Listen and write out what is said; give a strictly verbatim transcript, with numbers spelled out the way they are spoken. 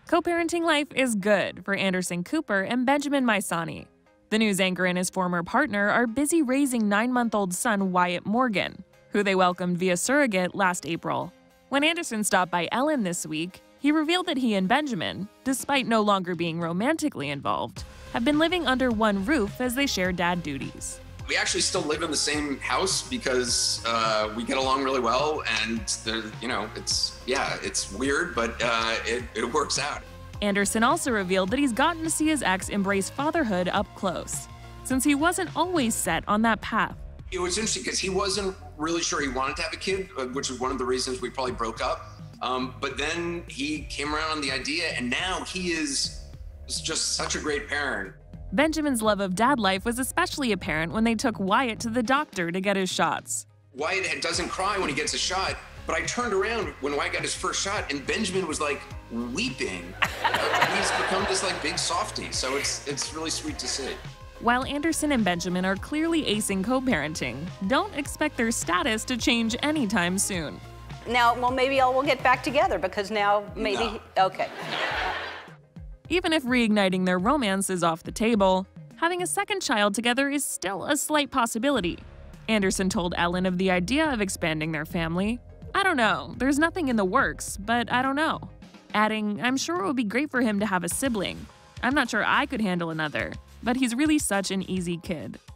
Co-parenting life is good for Anderson Cooper and Benjamin Maisani. The news anchor and his former partner are busy raising nine-month-old son Wyatt Morgan, who they welcomed via surrogate last April. When Anderson stopped by Ellen this week, he revealed that he and Benjamin, despite no longer being romantically involved, have been living under one roof as they share dad duties. We actually still live in the same house because uh, we get along really well, and there, you know, it's yeah, it's weird, but uh, it, it works out. Anderson also revealed that he's gotten to see his ex embrace fatherhood up close, since he wasn't always set on that path. It was interesting because he wasn't really sure he wanted to have a kid, which was one of the reasons we probably broke up. Um, but then he came around on the idea, and now he is just such a great parent. Benjamin's love of dad life was especially apparent when they took Wyatt to the doctor to get his shots. Wyatt doesn't cry when he gets a shot, but I turned around when Wyatt got his first shot, and Benjamin was like weeping. He's become this like big softie, so it's it's really sweet to see. While Anderson and Benjamin are clearly acing co-parenting, don't expect their status to change anytime soon. Now, well, maybe I'll, we'll get back together because now maybe, No. okay. Even if reigniting their romance is off the table, having a second child together is still a slight possibility. Anderson told Ellen of the idea of expanding their family. "I don't know, there's nothing in the works, but I don't know." Adding, "I'm sure it would be great for him to have a sibling. I'm not sure I could handle another, but he's really such an easy kid."